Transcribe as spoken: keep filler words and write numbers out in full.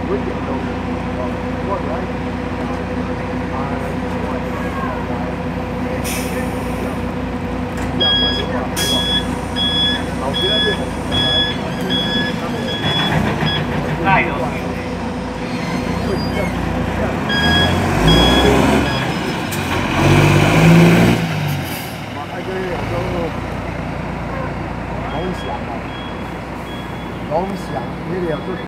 稳定都是，我原啊，我这个一样的情况是吧？老学这个，那有。会这样这样。我还是有时候老想啊，老想，你得要。